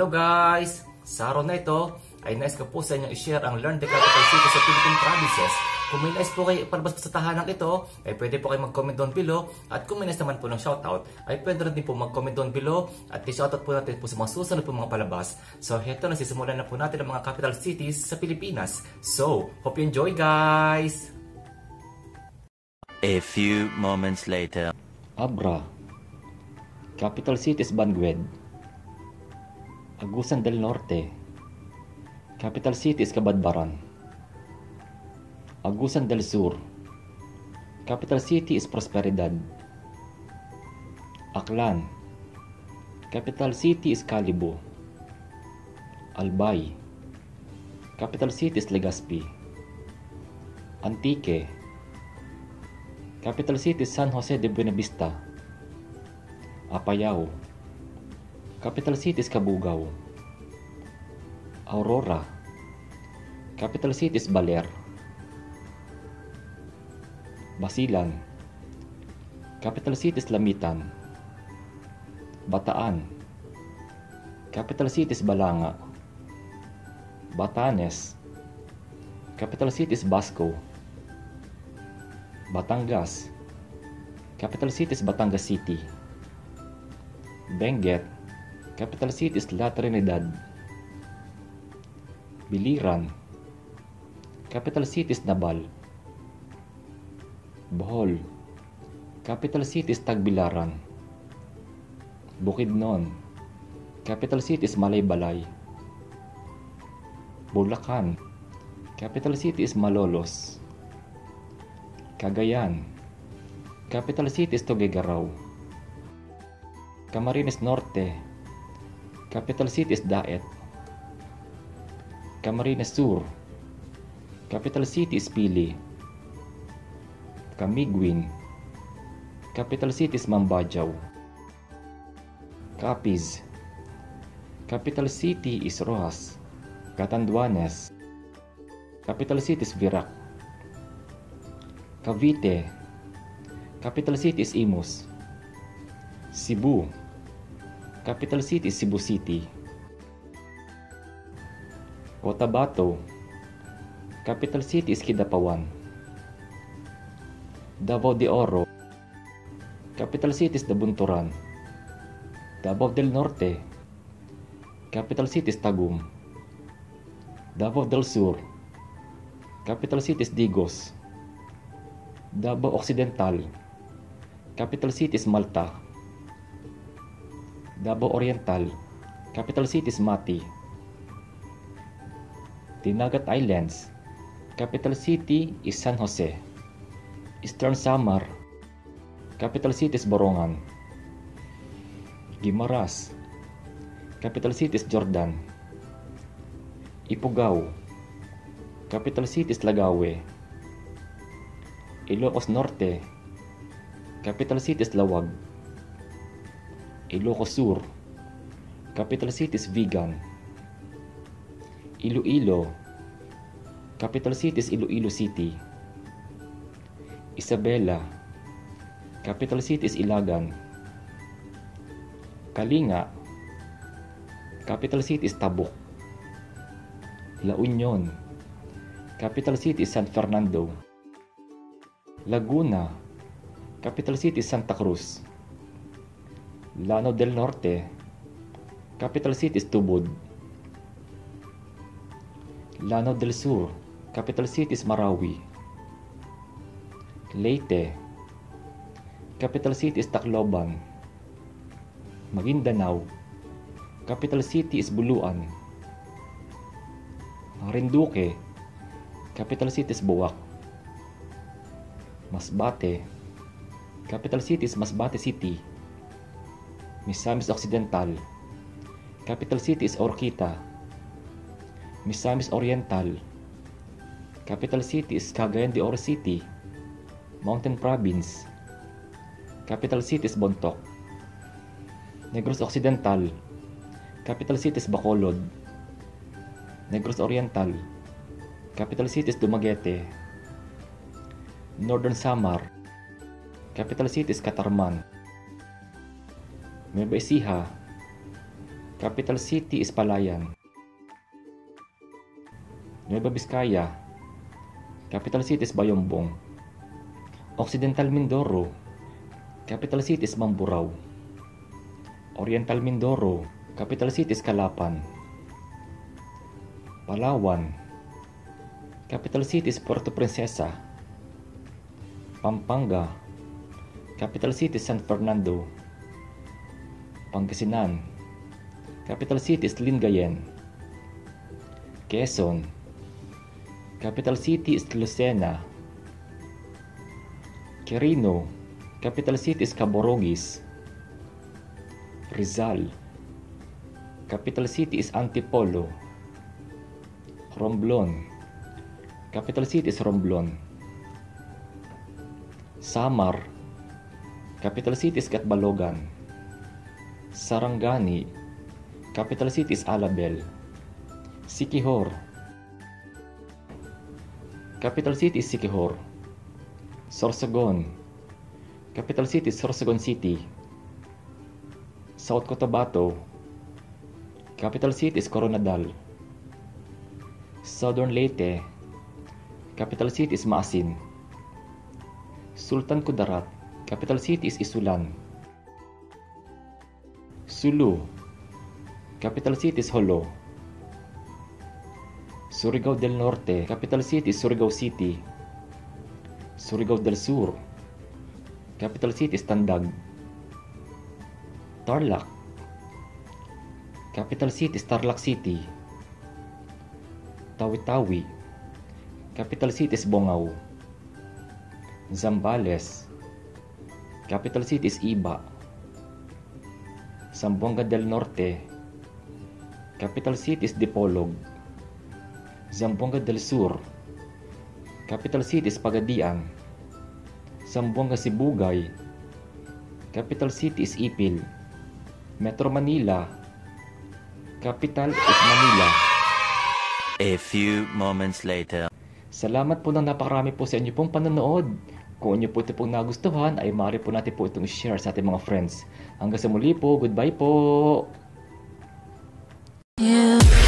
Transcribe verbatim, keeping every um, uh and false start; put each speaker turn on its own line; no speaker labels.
guys! Sa araw na ito ay nais ko po sa inyo i-share ang Learn the Capital City sa Philippine Provinces. Kung may nais po kayo palabas sa tahanang ito, ay pwede po kayo mag-comment down below. At kung may nais naman po ng shoutout, ay pwede rin din po mag-comment down below. At i-shoutout po natin po sa mga susunod po mga palabas. So heto, nasisimulan na po natin ang mga capital cities sa Pilipinas. So, hope you enjoy guys!
A few moments later.
Abra. Capital city is Bangued. Agusan del Norte. Capital city is Cabadbaran. Agusan del Sur. Capital city is Prosperidad. Aklan. Capital city is Calibo. Albay. Capital city is Legazpi. Antique. Capital city is San Jose de Buenavista. Apayao. Capital city is Cabugao. Aurora. Capital city is Baler. Basilan. Capital city is Lamitan. Bataan. Capital city is Balanga. Batanes. Capital city is Basco. Batangas. Capital city is Batangas City. Benguet. Capital city is La Trinidad. Biliran. Capital city is Nabal. Bohol. Capital city is Tagbilaran. Bukidnon. Capital city is Malaybalay. Bulacan. Capital city is Malolos. Cagayan. Capital city is Tuguegarao. Camarines Norte. Capital city is Daet. Camarines Sur. Capital city is Pili. Camiguin. Capital city is Mambajaw. Capiz. Capital city is Rojas. Catanduanes. Capital city is Virac. Cavite. Capital city is Imus. Cebu. Capital city is Cebu City. Cotabato. Capital city is Kidapawan. Davao de Oro. Capital city is Dabunturan. Davao del Norte. Capital city is Tagum. Davao del Sur. Capital city is Digos. Davao Occidental. Capital city is Malta. Davao Oriental. Capital city is Mati. Dinagat Islands. Capital city is San Jose. Eastern Samar. Capital city is Borongan. Guimaras. Capital city is Jordan. Ifugao. Capital city is Lagawe. Ilocos Norte. Capital city is Lawag. Ilocos Sur. Capital city is Vigan. Iloilo. Capital city is Iloilo City. Isabela. Capital city is Ilagan. Kalinga. Capital city is Tabuk. La Union. Capital city is San Fernando. Laguna. Capital city is Santa Cruz. Llano del Norte. Capital city is Tubod. Llano del Sur. Capital city is Marawi. Leyte. Capital city is Tacloban. Maguindanao. Capital city is Buluan. Marinduque. Capital city is Buwak. Masbate. Capital city is Masbate City. Misamis Occidental. Capital city is Orquita. Misamis Oriental. Capital city is Cagayan de Oro City. Mountain Province. Capital city is Bontoc. Negros Occidental. Capital city is Bacolod. Negros Oriental. Capital city is Dumaguete. Northern Samar. Capital city is Catarman. Nueva Ecija. Capital city is Palayan. Nueva Vizcaya. Capital city is Bayombong. Occidental Mindoro. Capital city is Mamburao. Oriental Mindoro. Capital city is Calapan. Palawan. Capital city is Puerto Princesa. Pampanga. Capital city is San Fernando. Pangasinan. Capital city is Lingayen. Quezon. Capital city is Lucena. Quirino. Capital city is Caborogis. Rizal. Capital city is Antipolo. Romblon. Capital city is Romblon. Samar. Capital city is Catbalogan. Sarangani. Capital city is Alabel. Siquijor. Capital city is Siquijor. Sorsogon. Capital city is Sorsogon City. South Cotabato. Capital city is Coronadal. Southern Leyte. Capital city is Maasin. Sultan Kudarat. Capital city is Isulan. Sulu. Capital city is Jolo. Surigao del Norte. Capital city is Surigao City. Surigao del Sur. Capital city is Tandag. Tarlac. Capital city is Tarlac City. Tawi-Tawi. Capital city is Bongao. Zambales. Capital city is Iba. Zamboanga del Norte. Capital city is Dipolog. Zamboanga del Sur. Capital city is Pagadian. Zamboanga Sibugay. Capital city is Ipil. Metro Manila. Capital is Manila.
A few moments later.
Salamat po ng napakarami po sa inyo pong panonood. Kung inyo po ito pong nagustuhan, ay maaari po natin po itong share sa ating mga friends. Hanggang sa muli po, goodbye po!
Yeah.